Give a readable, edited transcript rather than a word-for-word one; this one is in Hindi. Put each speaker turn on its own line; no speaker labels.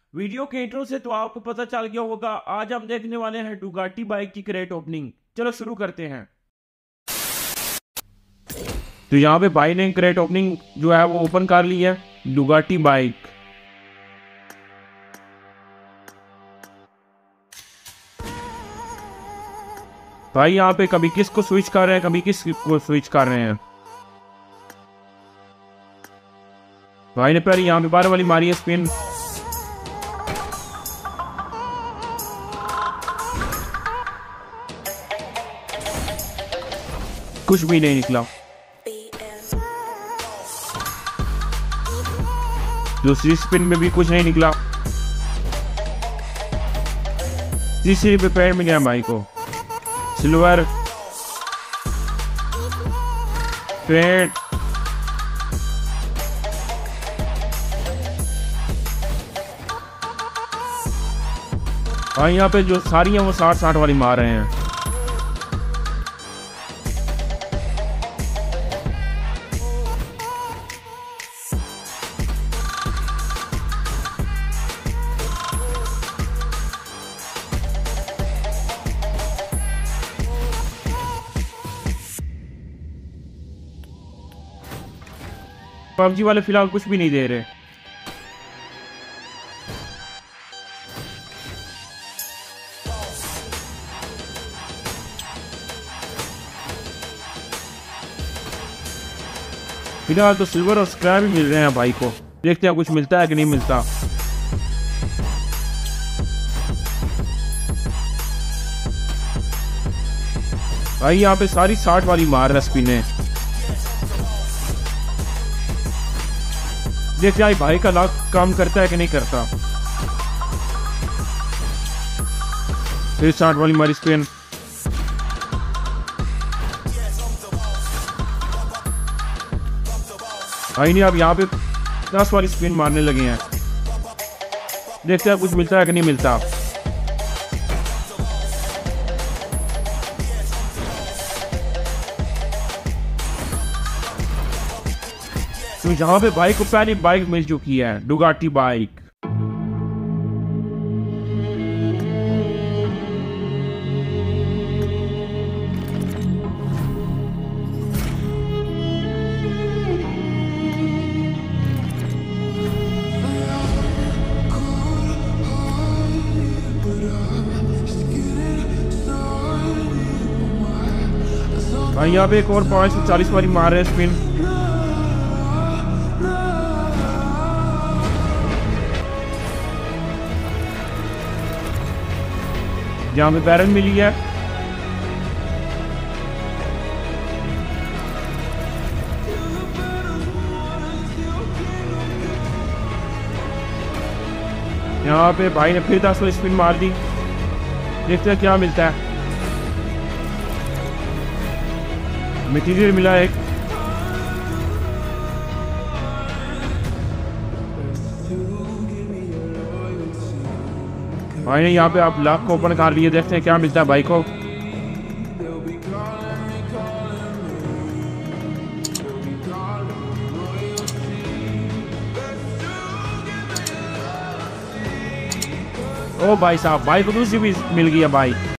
वीडियो के इंट्रो से तो आपको पता चल गया होगा, आज हम देखने वाले हैं डुगाटी बाइक की क्रेट ओपनिंग। चलो शुरू करते हैं। तो यहाँ पे भाई ने क्रेट ओपनिंग जो है वो ओपन कर ली है, डुगाटी बाइक। भाई यहाँ पे कभी किस को स्विच कर रहे हैं, कभी किस को स्विच कर रहे हैं। भाई ने पहले यहाँ पे 12 वाली मारी है स्पिन। कुछ भी नहीं निकला। दूसरी स्पिन में भी कुछ नहीं निकला। तीसरी पे पैर मिल गया भाई को सिल्वर पेट। और यहाँ पे जो सारी हैं वो 60-60 वाली मार रहे हैं। पबजी वाले फिलहाल कुछ भी नहीं दे रहे। फिलहाल तो सिल्वर और स्क्रैप ही मिल रहे हैं भाई को। देखते हैं कुछ मिलता है कि नहीं मिलता। भाई यहाँ पे सारी 60 वाली मार रहा स्पिन। देखते हैं भाई का लाख काम करता है कि नहीं करता। फिर 60 वाली मारी स्पिन। भाई नहीं, अब यहाँ पे 10 वाली स्पिन मारने लगे हैं। देखते हैं कुछ मिलता है कि नहीं मिलता। तो यहाँ पे बाइक को पहली बाइक मिल चुकी है, डुगाटी बाइक। भाई यहाँ पे एक और 540 वाली मार रहे हैं स्पिन। यहाँ पे बैरल मिली है। यहाँ पे भाई ने फिर 10 वाली स्पिन मार दी। देखते हैं क्या मिलता है। मटीरियल मिला एक। भाई ने यहाँ पे आप लॉक को ओपन कर लिए। देखते हैं क्या मिलता है भाई को। ओ भाई साहब, भाई को दूसरी भी मिल गई है भाई।